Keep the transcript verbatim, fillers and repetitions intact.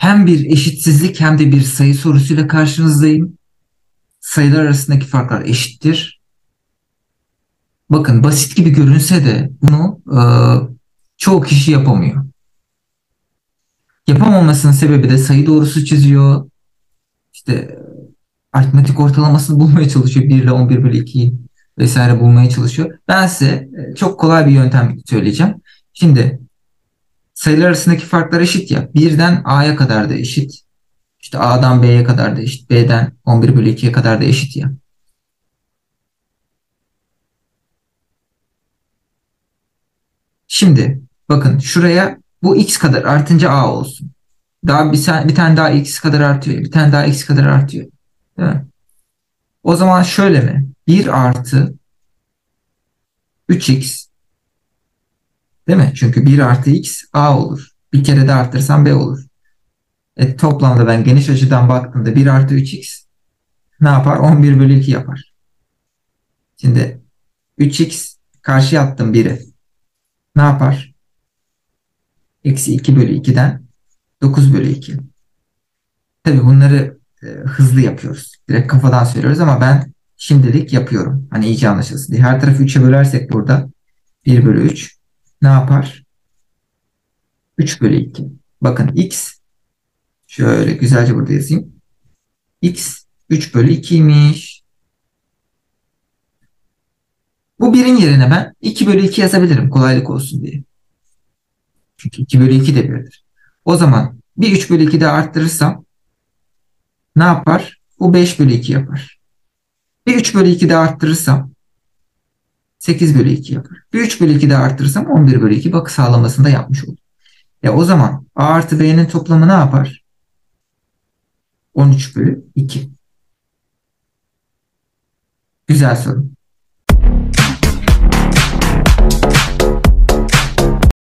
Hem bir eşitsizlik hem de bir sayı sorusuyla karşınızdayım. Sayılar arasındaki farklar eşittir. Bakın basit gibi görünse de bunu e, çoğu kişi yapamıyor. Yapamamasının sebebi de sayı doğrusu çiziyor. İşte aritmetik ortalamasını bulmaya çalışıyor. bir ile on bir bölü ikiyi vesaire bulmaya çalışıyor. Ben size e, çok kolay bir yöntem söyleyeceğim. Şimdi sayılar arasındaki farklar eşit ya. birden a'ya kadar da eşit. İşte a'dan b'ye kadar da eşit. b'den on bir bölü ikiye kadar da eşit ya. Şimdi bakın şuraya bu x kadar artınca a olsun. Daha bir, bir tane daha x kadar artıyor. Bir tane daha x kadar artıyor. Değil mi? O zaman şöyle mi? bir artı üç x değil mi? Çünkü bir artı x a olur. Bir kere de arttırsam b olur. E, toplamda ben geniş açıdan baktığımda bir artı üç x ne yapar? on bir bölü iki yapar. Şimdi üç x karşıya attım biri. Ne yapar? Eksi iki bölü ikiden dokuz bölü iki. Tabii bunları e, hızlı yapıyoruz. Direkt kafadan söylüyoruz ama ben şimdilik yapıyorum. Hani iyice anlaşılsın diye. Her tarafı üçe bölersek burada bir bölü üç ne yapar? üç bölü iki. Bakın x şöyle güzelce burada yazayım. X üç bölü ikiymiş. Bu birin yerine ben iki bölü iki yazabilirim kolaylık olsun diye. Çünkü iki bölü iki de birdir. O zaman bir üç bölü iki de arttırırsam ne yapar? Bu beş bölü iki yapar. Bir üç bölü iki de arttırırsam sekiz bölü iki yapar. Bir üç bölü iki de arttırırsam on bir bölü iki. Bak sağlamasını da yapmış oldum. Ya o zaman a artı b'nin toplamı ne yapar? on üç bölü iki. Güzel soru.